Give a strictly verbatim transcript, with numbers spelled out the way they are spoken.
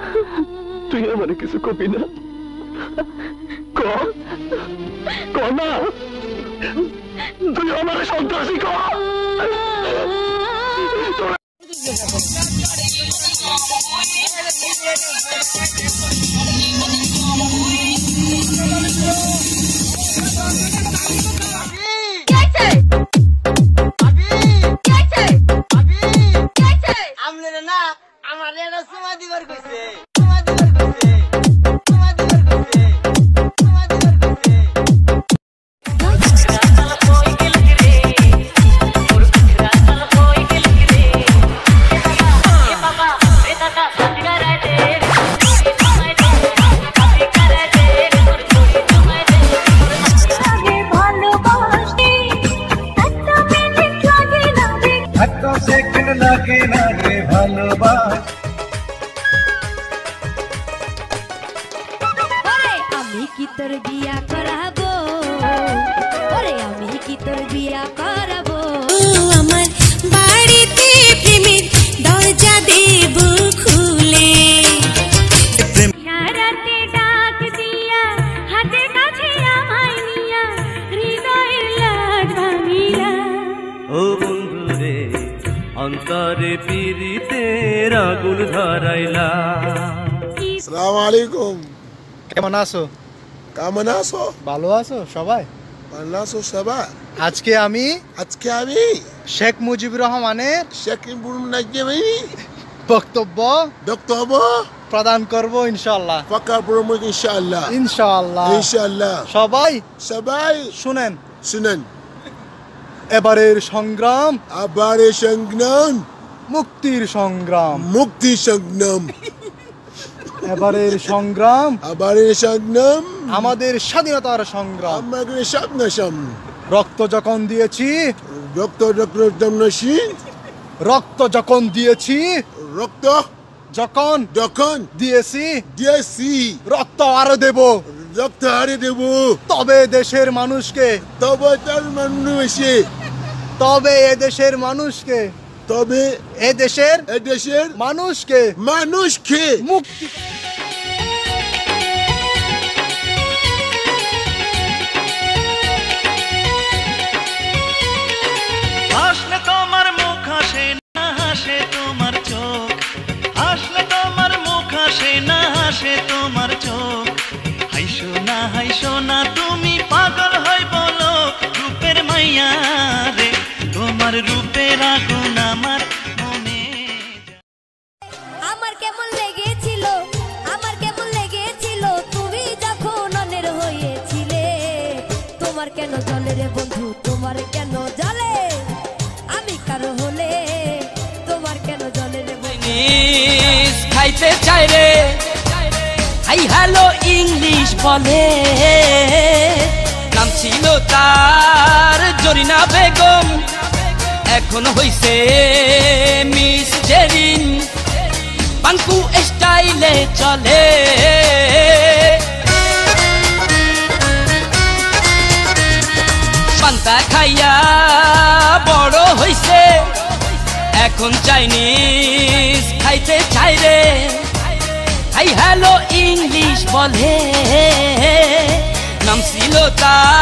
তুই আমার কিছু কবি না ক ক না তুই আমার সন্ত্রাসী ক আমি কি তোর বিয়া করাবো ওরে আমি কি তোর বিয়া করাবো আমার বাড়িতে প্রেমের দরজা দেব খুলে সারাতে ডাক দিয়া হাতে কাছে আমায় নিয়া হৃদয়ের লাট ভাঙিলা ও বন্ধু রে অন্তরে পিরিতের আগুন ধরাইলা। আসসালামু আলাইকুম। কেমন আছো? কেমন আছো? ভালো আছো সবাই? ভালো আছো সবাই? আজকে আমি আজকে আমি শেখ মুজিবুর রহমানের শেখ মুজিবুর রহমানের বক্তব্য বক্তব্য প্রদান করব ইনশাআল্লাহ। পাকা প্রমো ইনশাআল্লাহ ইনশাআল্লাহ ইনশাআল্লাহ। সবাই সবাই শুনেন শুনেন। এবারের সংগ্রাম আবারের সংগ্রাম মুক্তির সংগ্রাম মুক্তি সংগ্রাম এবারের সংগ্রাম আবারের সংগ্রাম আমাদের স্বাধীনতার সংগ্রাম। আমাদের স্বাধীনতা রক্ত যখন দিয়েছি রক্ত রক্ত রক্ত যখন দিয়েছি রক্ত যখন যখন দিয়েছি দিয়েছি রক্ত আরো দেব রক্ত আরে দেব তবে দেশের মানুষকে তবে তার মানুষে তবে এ দেশের মানুষকে তবে এ দেশের এ দেশের মানুষকে মানুষকে মুক্তি হাসলে তোমার মুখ হাসে না হাসে তোমার চোখ হাসলে তোমার মুখ হাসে না হাসে তোমার চোখ হাইসো না হাইসো না তুমি পাগল হই বলো রূপের মাইয়া রে তোমার রূপের আগুন আমার মনে আমার কেমন লেগেছিল আমার কেমন লেগেছিল তুমি যখন অনের হয়েছিলে তোমার কেন জলে রে বন্ধু তোমার কেন জলে আমি কারো হলে তোমার কেন জলে রে বন্ধু খাইতে চাই রে হাই হ্যালো ইংলিশ বলে নাম ছিল তার জরিনা বেগম এখন হইছে মিস জেরিন পাঙ্কু স্টাইলে চলে পান্তা খাইয়া বড় হইছে এখন চাইনিজ খাইতে চাই রে হাই হ্যালো ইংলিশ বলে নাম ছিল তার